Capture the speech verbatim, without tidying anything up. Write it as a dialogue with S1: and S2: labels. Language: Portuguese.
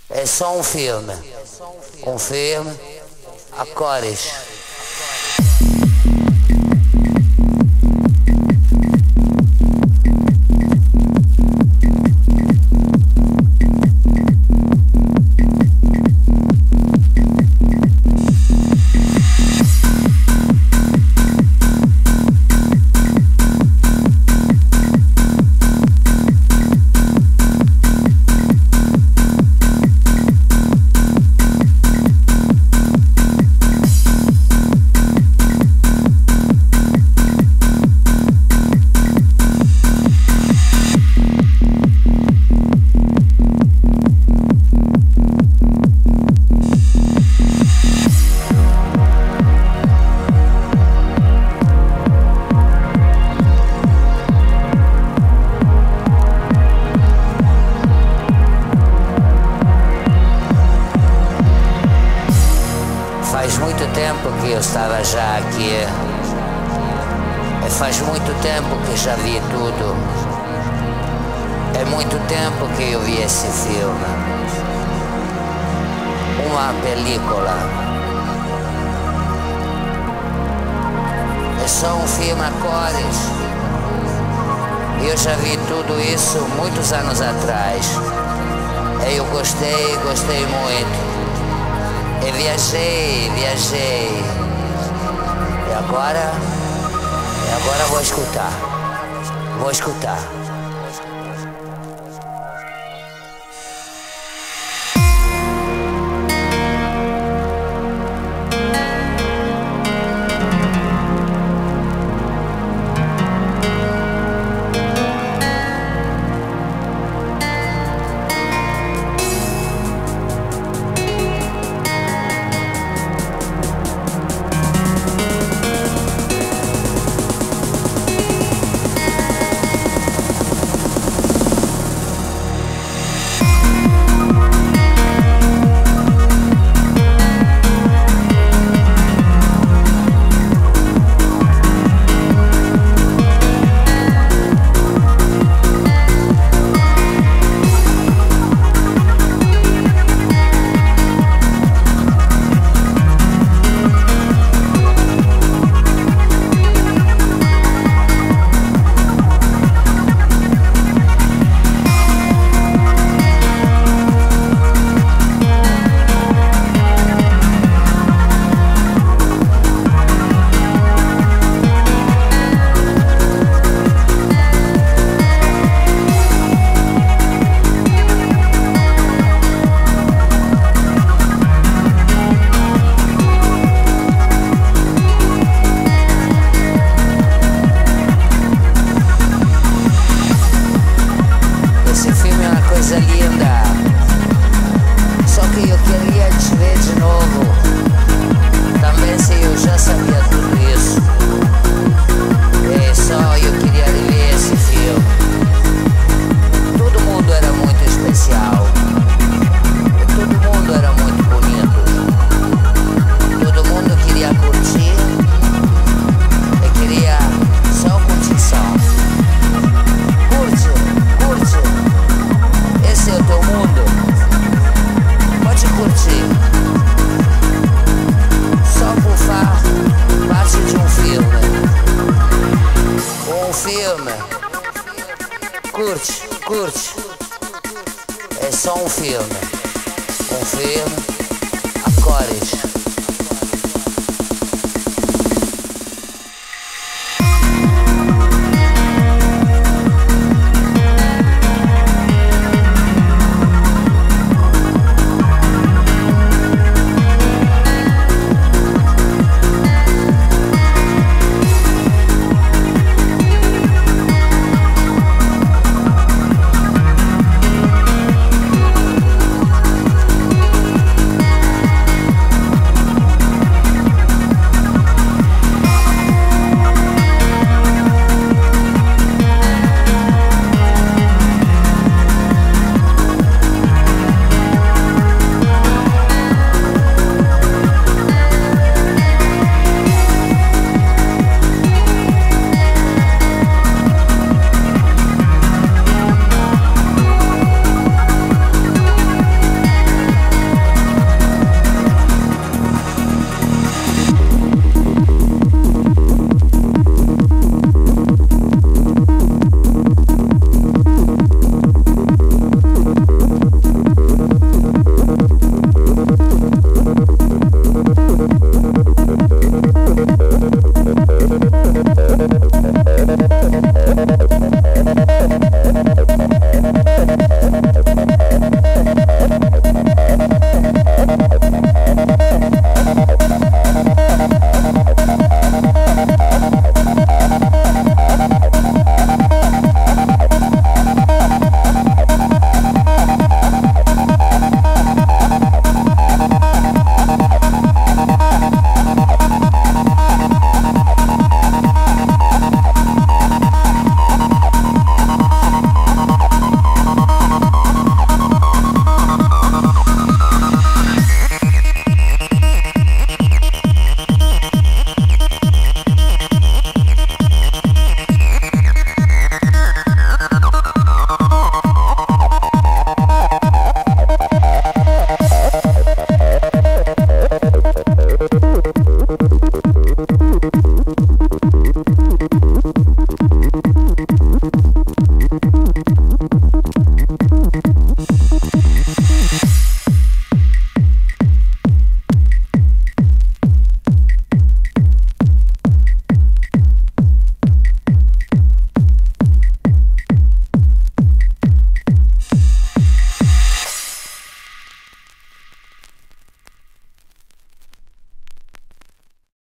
S1: É só um filme. Um filme a cores.
S2: Faz muito tempo que eu estava já aqui. Faz muito tempo que já vi tudo. É muito tempo que eu vi esse filme. Uma película. É só um filme a cores. Eu já vi tudo isso muitos anos atrás. Eu gostei, gostei muito. Eu viajei, viajei. E agora, e agora vou escutar. Vou escutar. Coisa linda. Só que eu queria te ver de novo. Também se eu já sabia tudo isso. É só eu queria rever esse filme. Todo mundo era muito especial. Todo mundo era muito bonito. Todo mundo queria curtir. Eu queria só curtição. Curte, curte. Esse é o teu mundo. Pode curtir. Só por fazer parte de um filme. Um filme. Curte, curte. É só um filme. Um filme a cores.